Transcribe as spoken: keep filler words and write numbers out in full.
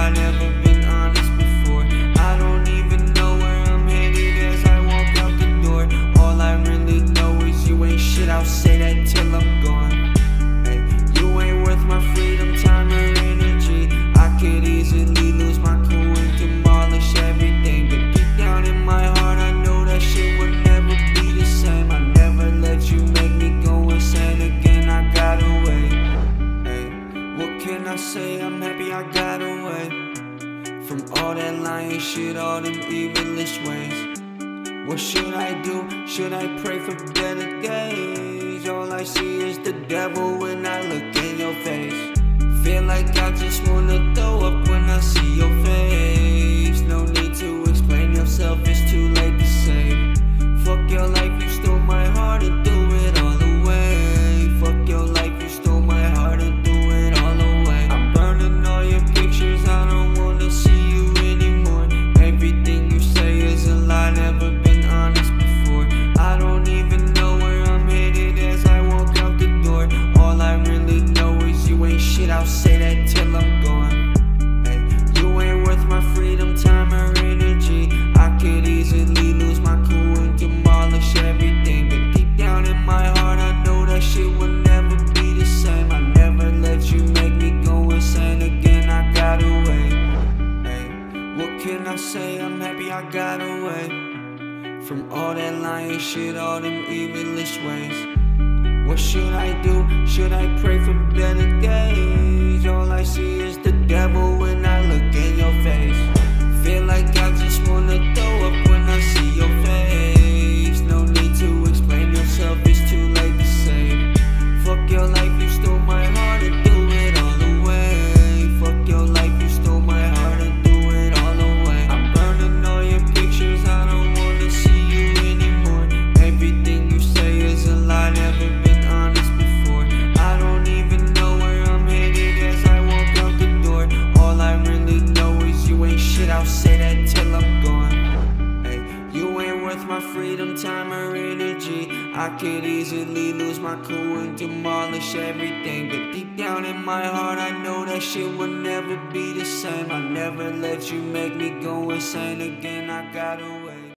lie, never been honest before. I don't even know where I'm headed as I walk out the door. All I really know is you ain't shit, I'll say that till I'm gone. Hey, you ain't worth my freedom, time, or energy. I could easily lose my cool and demolish everything, but deep down in my heart I know that shit would never be the same. I never let you make me go insane again, I got away. Hey, what can I say, I'm happy I got away from all that lying shit, all them evilish ways. What should I do? Should I pray for better days? All I see is the devil when I look in your face. Feel like I just wanna throw up when I see your face. No need to explain yourself, it's too late to save. Fuck your life, you stole my heart and threw it all away. Fuck your life, you stole my heart and threw it all away. I'm burning all your pictures, I don't wanna see you anymore. Everything you say is a lie, never been honest before. I don't even know where I'm headed as I walk out the door. All I really know is you ain't shit, I'll say that till I'm gone. Hey, you ain't worth my freedom, time, or energy. I could easily lose my cool and demolish everything, but deep down in my heart I know that shit will never be the same. I never let you make me go insane again, I got away. Hey, what can I say, I'm happy I got away from all that lying shit, all them evilish ways. What should I do? Should I pray for better days? All I see is the devil when I look in your face. Feel like I just wanna throw up when I see your face. No need to explain yourself, it's too late to save. Fuck your life, you stole my heart and threw it all away. Fuck your life, you stole my heart and threw it all away. I'm burning all your pictures, I don't wanna see you anymore. Everything you say is a lie, never been honest before. I don't even know where I'm headed as I walk out the door. All I really know is you ain't shit, I'll say that till I'm gone. Hey, you ain't worth my freedom, time, or energy. I could easily lose my cool and demolish everything, but deep down in my heart I know that shit will never be the same. I never let you make me go insane again, I got away.